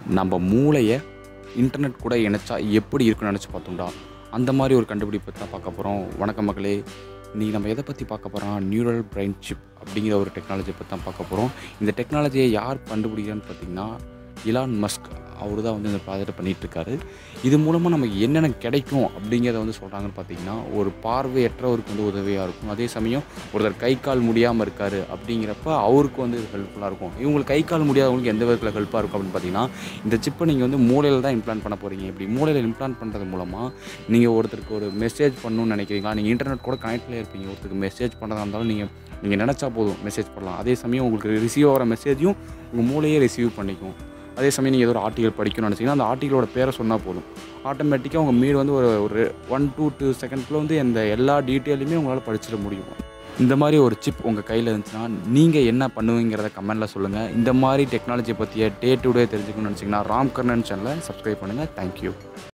நம்ம மூளையை இன்டர்நெட் கூட இணைச்சா எப்படி இருக்குன்னு நினச்சி பார்த்தோம்டா. அந்த மாதிரி ஒரு கண்டுபிடிப்பை தான் பார்க்க போகிறோம். வணக்கம் மக்களே, இன்றைக்கி நம்ம எதை பற்றி பார்க்க போகிறோம், நியூரல் பிரெயின் சிப் அப்படிங்கிற ஒரு டெக்னாலஜியை பற்றி தான் பார்க்க போகிறோம். இந்த டெக்னாலஜியை யார் கண்டுபிடிக்கிறான்னு பார்த்திங்கன்னா இலான் மஸ்க். அவர் தான் வந்து இந்த ப்ராஜெக்ட் பண்ணிகிட்ருக்காரு. இது மூலமாக நமக்கு என்னென்ன கிடைக்கும் அப்படிங்கிறத வந்து சொல்கிறாங்கன்னு பார்த்திங்கன்னா, ஒரு பார்வையற்றவருக்கு வந்து உதவியாக இருக்கும். அதே சமயம் ஒருத்தர் கை கால் முடியாமல் இருக்கார் அப்படிங்கிறப்ப அவருக்கு வந்து இது ஹெல்ப்ஃபுல்லாக இருக்கும். இவங்களுக்கு கை கால் முடியாதவங்களுக்கு எந்த விதத்தில் ஹெல்ப்பாக இருக்கும் அப்படின்னு பார்த்தீங்கன்னா, இந்த சிப்பை நீங்கள் வந்து மூளையில் தான் இம்ப்ளான்ட் பண்ண போகிறீங்க. இப்படி மூளையில் இம்ப்ளான்ட் பண்ணுறது மூலமாக நீங்கள் ஒருத்தருக்கு ஒரு மெசேஜ் பண்ணணும்னு நினைக்கிறீங்களா, நீங்கள் இன்டர்நெட் கூட கனெக்ட்லேயே இருப்பீங்க. ஒருத்தருக்கு மெசேஜ் பண்ணுறதா இருந்தாலும் நீங்கள் நினச்சா போதும் மெசேஜ் பண்ணலாம். அதே சமயம் உங்களுக்கு ரிசீவ் ஆகிற மெசேஜையும் உங்கள் மூளையே ரிசீவ் பண்ணிக்கும். அதே சமயம் நீங்கள் ஏதோ ஒரு ஆர்டிகல் படிக்கணும்னு நினச்சிங்கன்னா அந்த ஆர்டிகளோட பேரை சொன்னால் போதும், ஆட்டோமேட்டிக்காக உங்கள் மீடு வந்து ஒரு 1-2 செகண்ட்ஸில் வந்து இந்த எல்லா டீட்டெயிலுமே உங்களால் படிச்சிட முடியும். இந்த மாதிரி ஒரு சிப் உங்கள் கையில் இருந்துச்சுன்னா நீங்கள் என்ன பண்ணுவீங்கிறத கமெண்ட்டில் சொல்லுங்கள். இந்த மாதிரி டெக்னாலஜியை பற்றிய டே டு டே தெரிஞ்சுக்கணும்னு நினச்சிங்கன்னா ராம்கர்ணன் சேனலை சப்ஸ்கிரைப் பண்ணுங்கள். தேங்க்யூ.